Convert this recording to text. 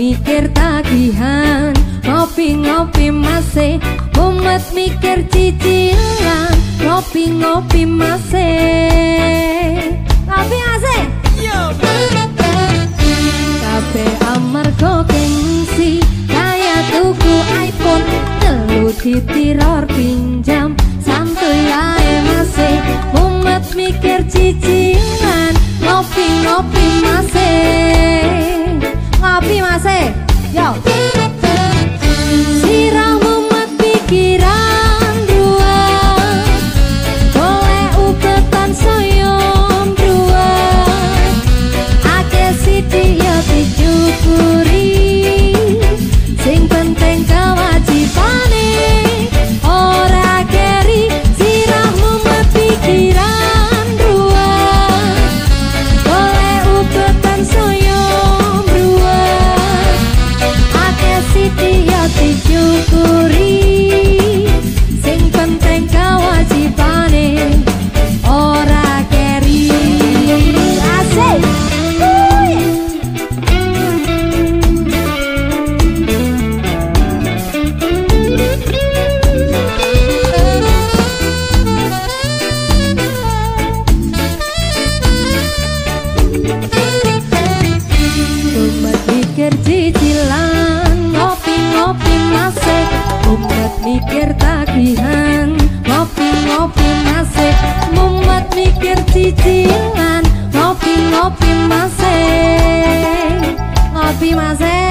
mikir tagihan, ngopi-ngopi masih mumet mikir cicilan, ngopi-ngopi masih ngopi masih kabeh amarga gengsi kaya tuku iPhone telu ditiror pinjam santuy ae masih mumet mikir cicilan, ngopi-ngopi masih ngopi masih yo sirah mumet pikiran dua boleh ubetan soyom dua ake sidi ya disyukuri sing penting kewajibane ora keri sirah mumet pikiran dua boleh ubetan soyom dua ake sidi ya disyukuri sing penting kewajibane ora keri asik umat mikir cicilan, ngopi-ngopi masih umat mikir tagihan, ngopi-ngopi masih umat mikir cicilan, ngopi-ngopi masih ngopi masih